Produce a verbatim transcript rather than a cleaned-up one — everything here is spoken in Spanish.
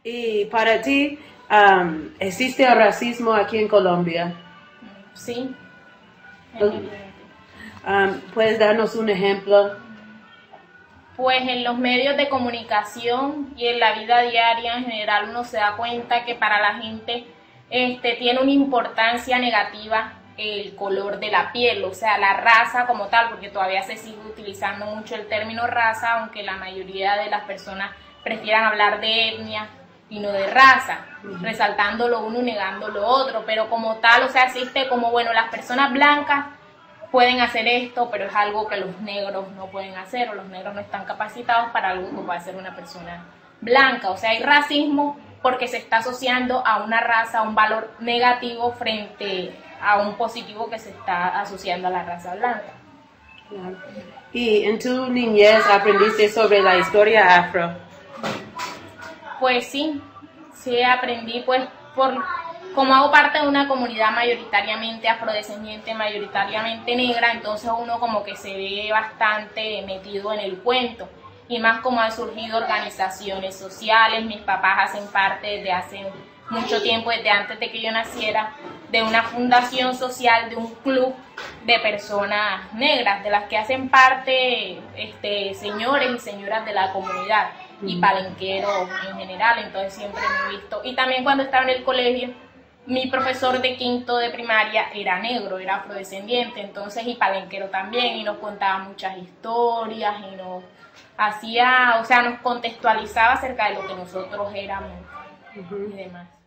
Y para ti, um, ¿existe el racismo aquí en Colombia? Sí. Um, ¿Puedes darnos un ejemplo? Pues en los medios de comunicación y en la vida diaria en general uno se da cuenta que para la gente este, tiene una importancia negativa el color de la piel, o sea, la raza como tal, porque todavía se sigue utilizando mucho el término raza, aunque la mayoría de las personas prefieran hablar de etnia y no de raza, resaltando lo uno y negando lo otro, pero como tal, o sea, existe como, bueno, las personas blancas pueden hacer esto, pero es algo que los negros no pueden hacer, o los negros no están capacitados para algo que puede hacer una persona blanca. O sea, hay racismo porque se está asociando a una raza, a un valor negativo frente a un positivo que se está asociando a la raza blanca. ¿Y en tu niñez aprendiste sobre la historia afro? Pues sí, sí aprendí, pues por como hago parte de una comunidad mayoritariamente afrodescendiente, mayoritariamente negra, entonces uno como que se ve bastante metido en el cuento, y más como han surgido organizaciones sociales. Mis papás hacen parte desde hace mucho tiempo, desde antes de que yo naciera, de una fundación social, de un club de personas negras, de las que hacen parte este, señores y señoras de la comunidad y palenqueros en general, entonces siempre me he visto. Y también cuando estaba en el colegio, mi profesor de quinto de primaria era negro, era afrodescendiente, entonces y palenquero también, y nos contaba muchas historias y nos hacía, o sea, nos contextualizaba acerca de lo que nosotros éramos y demás.